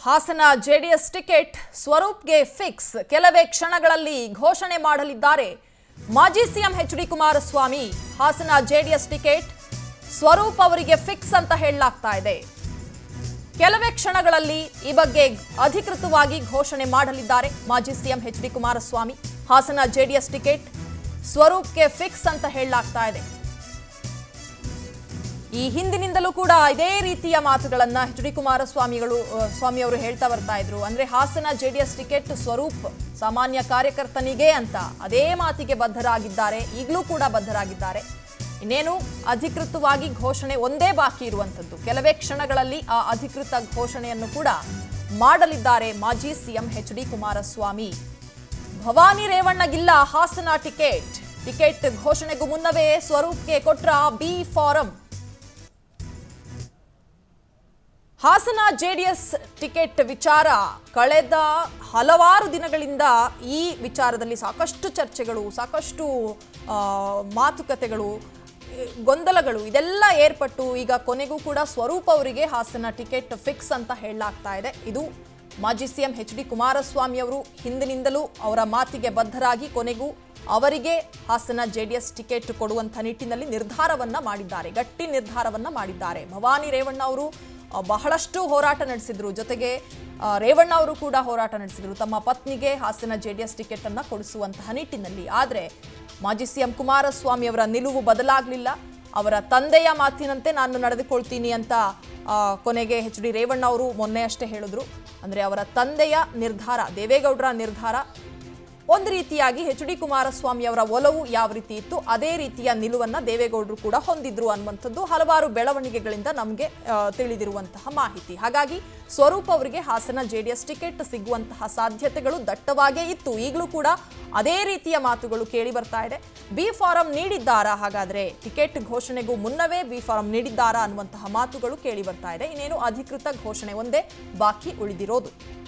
Hassan JDS ticket ಸ್ವರೂಪ್ಗೆ fix ಕೆಲವೇ ಕ್ಷಣಗಳಲ್ಲಿ ಘೋಷಣೆ ಮಾಡಲಿದ್ದಾರೆ ಮಾಜಿ CM HD. Kumaraswamy Hassan JDS ticket Swaroop ಅವರಿಗೆ ಫಿಕ್ಸ್ ಅಂತ ಹೇಳಲಾಗ್ತಾ ಇದೆ ಕೆಲವೇ ಕ್ಷಣಗಳಲ್ಲಿ ಈ ಬಗ್ಗೆ ಅಧಿಕೃತವಾಗಿ ಘೋಷಣೆ ಮಾಡಲಿದ್ದಾರೆ ಮಾಜಿ CM HD. Kumaraswamy Hassan JDS ticket ಸ್ವರೂಪ್ಗೆ ಫಿಕ್ಸ್ ಅಂತ ಹೇಳಲಾಗ್ತಾ ಇದೆ ಈ ಹಿಂದಿನಿಂದಲೂ ಕೂಡ ಇದೇ ರೀತಿಯ ಮಾತುಗಳನ್ನು ಎಚ್.ಡಿ. ಕುಮಾರಸ್ವಾಮಿ ಅವರು ಹೇಳ್ತಾ ಬರ್ತಾ ಇದ್ರು ಅಂದ್ರೆ ಹಾಸನ ಜೆಡಿಎಸ್ ಟಿಕೆಟ್ ಸ್ವರೂಪ್ ಸಾಮಾನ್ಯ ಕಾರ್ಯಕರ್ತನಿಗೆ ಅಂತ ಅದೇ ಮಾತಿಗೆ ಬದ್ಧರಾಗಿದ್ದಾರೆ ಈಗಲೂ ಕೂಡ ಬದ್ಧರಾಗಿದ್ದಾರೆ ಇನ್ನೇನು ಅಧಿಕೃತವಾಗಿ ಘೋಷಣೆ ಒಂದೇ ಬಾಕಿ ಇರುವಂತದ್ದು ಕೆಲವೇ ಕ್ಷಣಗಳಲ್ಲಿ ಆ ಅಧಿಕೃತ ಘೋಷಣೆಯನ್ನು ಕೂಡ ಮಾಡಲಿದ್ದಾರೆ ಮಾಜಿ ಸಿಎಂ ಎಚ್.ಡಿ. ಕುಮಾರಸ್ವಾಮಿ ಭವಾನಿ ರೇವಣ್ಣಗಿಲ್ಲ ಹಾಸನ ಟಿಕೆಟ್ ಘೋಷಣೆಗೂ ಮುನ್ನವೇ ಸ್ವರೂಪ್ಗೆ ಕೊಟ್ರ B form Hassan JDS ticket ವಿಚಾರ ಕಳೆದ ಹಲವಾರು ದಿನಗಳಿಂದ ಈ ವಿಚಾರದಲ್ಲಿ ಸಾಕಷ್ಟು ಚರ್ಚೆಗಳು ಸಾಕಷ್ಟು ಮಾತುಕತೆಗಳು ಗೊಂದಲಗಳು ಇದೆಲ್ಲ ಏರ್ಪಟ್ಟು ಈಗ ಕೊನೆಗೂ ಕೂಡ ಸ್ವರೂಪ್ ಅವರಿಗೆ ಹಾಸನ ಟಿಕೆಟ್ ಫಿಕ್ಸ್ ಅಂತ ಹೇಳಲಾಗ್ತಾ ಇದೆ ಇದು ಮಾಜಿ ಸಿಎಂ ಎಚ್.ಡಿ. ಕುಮಾರಸ್ವಾಮಿ ಅವರು ಹಿಂದಿನಿಂದಲೂ ಅವರ ಮಾತಿಗೆ ಬದ್ಧರಾಗಿ ಕೊನೆಗೂ ಅವರಿಗೆ ಹಾಸನ ಜೆಡಿಎಸ್ ಟಿಕೆಟ್ ಕೊಡುವಂತ ನಿಟ್ಟಿನಲ್ಲಿ ನಿರ್ಧಾರವನ್ನ ಮಾಡಿದ್ದಾರೆ ಗಟ್ಟಿ ನಿರ್ಧಾರವನ್ನ ಮಾಡಿದ್ದಾರೆ ಭವಾನಿ ರೇವಣ್ಣ ಅವರು ಬಹಳಷ್ಟು ಹೋರಾಟ ನಡೆಸಿದ್ರು ಜೊತೆಗೆ ರೇವಣ್ಣ ಅವರು ಕೂಡ ಹೋರಾಟ ನಡೆಸಿದ್ರು ತಮ್ಮ ಪತ್ನಿಗೆ ಹಾಸನ ಜೆಡಿಎಸ್ ಟಿಕೆಟ್ ಅನ್ನು ಕೊಡಿಸುವಂತಹ ನಿಟ್ಟಿನಲ್ಲಿ ಆದರೆ ಮಾಜಿ ಸಿಎಂ ಕುಮಾರಸ್ವಾಮಿ ಅವರ ನಿಲುವು ಬದಲಾಗಲಿಲ್ಲ ಅವರ ತಂದೆಯ ಮಾತಿನಂತೆ ನಾನು ನಡೆದುಕೊಳ್ತೀನಿ ಅಂತ ಕೊನೆಗೆ ಎಚ್.ಡಿ. ರೇವಣ್ಣ ಅವರು ಮೊನ್ನೆ ಅಷ್ಟೇ ಹೇಳಿದ್ರು ಅಂದ್ರೆ ಅವರ ತಂದೆಯ ನಿರ್ಧಾರ ದೇವೇಗೌಡರ ನಿರ್ಧಾರ ಒಂದು ರೀತಿಯಾಗಿ ಎಚ್.ಡಿ. ಕುಮಾರಸ್ವಾಮಿ ಅವರ ಒಲವು ಯಾವ ರೀತಿ ಇತ್ತು ಅದೇ ರೀತಿಯ ನಿಲುವನ್ನ ದೇವೇಗೌಡರು ಕೂಡ ಹೊಂದಿದ್ರು ಅನ್ನುವಂಥದ್ದು ಹಲವಾರು ಬೆಳವಣಿಗೆಗಳಿಂದ ನಮಗೆ ತಿಳಿದಿರುವಂತಹ ಮಾಹಿತಿ ಹಾಗಾಗಿ ಸ್ವರೂಪ್ ಅವರಿಗೆ ಹಾಸನ ಜೆಡಿಎಸ್ ಟಿಕೆಟ್ ಸಿಗುವಂತಹ ಸಾಧ್ಯತೆಗಳು ದಟ್ಟವಾಗೇ ಇತ್ತು ಈಗಲೂ ಕೂಡ ಅದೇ ರೀತಿಯ ಮಾತುಗಳು ಕೇಳಿ ಬರ್ತಾ ಇದೆ ಬಿ ಫಾರಂ ನೀಡಿದ್ದಾರಾ ಹಾಗಾದ್ರೆ ಟಿಕೆಟ್ ಘೋಷಣೆಗೂ ಮುನ್ನವೇ ಬಿ ಫಾರಂ ನೀಡಿದ್ದಾರಾ ಅನ್ನುವಂತಹ ಮಾತುಗಳು ಕೇಳಿ ಬರ್ತಾ ಇದೆ ಇನ್ನೇನು ಅಧಿಕೃತ ಘೋಷಣೆ ಒಂದೇ ಬಾಕಿ ಉಳಿದಿರೋದು